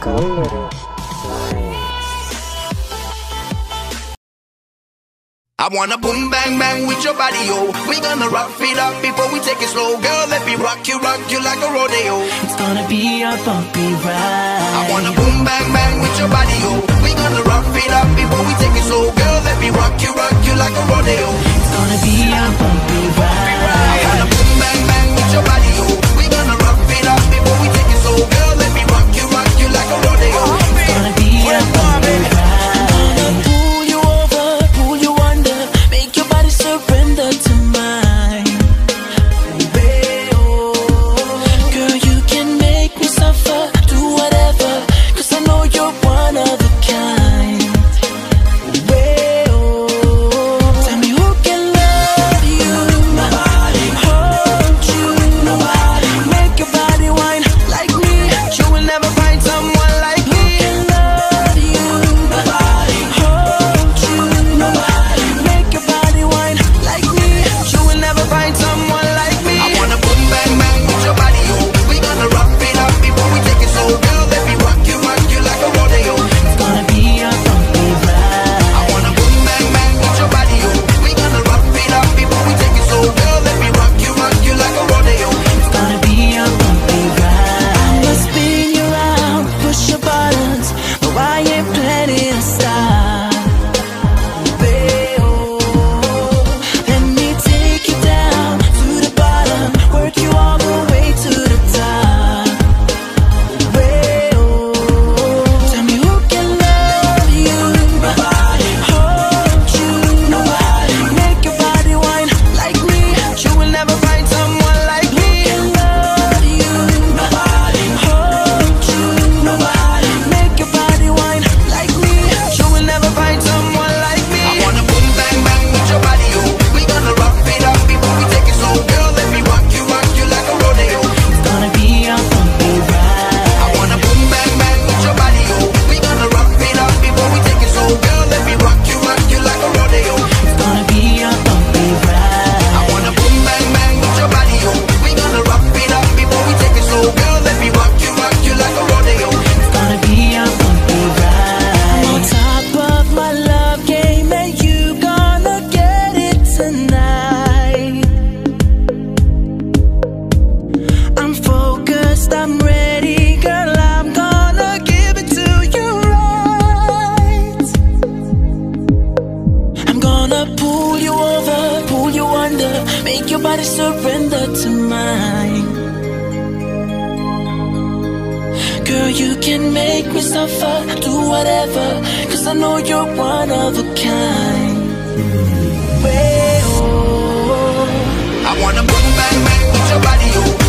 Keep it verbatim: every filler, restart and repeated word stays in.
Color. I wanna boom bang bang with your body, yo. We gonna rock it up before we take it slow. Girl, let me rock you, rock you like a rodeo. It's gonna be a bumpy ride. I wanna boom bang bang with your body, yo. We gonna rock it up before we take it slow. Girl, let me rock you, rock you like a rodeo. It's gonna be a bumpy ride. I wanna boom bang bang with your body, yo. We gonna rock it up before we take it slow. Girl, let me rock you, rock you like a rodeo. It's gonna be a bumpy ride. Surrender to mine, babe. Girl, you can make me suffer, do whatever, cause I know you're one of a kind, babe. Tell me who can love you, nobody, hold you, nobody, make your body whine like me. You will never find someone like me. Who can love you, nobody, hold you, nobody, make your body whine like me. You will never find someone like me. I wanna boom bang bang with your body, yo. We gonna rock it up before we take it slow. Girl, let me rock you, rock you like a rodeo. It's gonna be a bumpy ride. I wanna boom bang bang with your body, yo. We gonna rock it up before we take it slow. Girl, let me rock you, rock you like a rodeo. It's gonna be a bumpy ride. I'ma spin you around, push your buttons, but I ain't plenty of style. Make your body surrender to mine. Girl, you can make me suffer, do whatever, cause I know you're one of a kind. Way, oh. I wanna boom bang bang with your body, yo.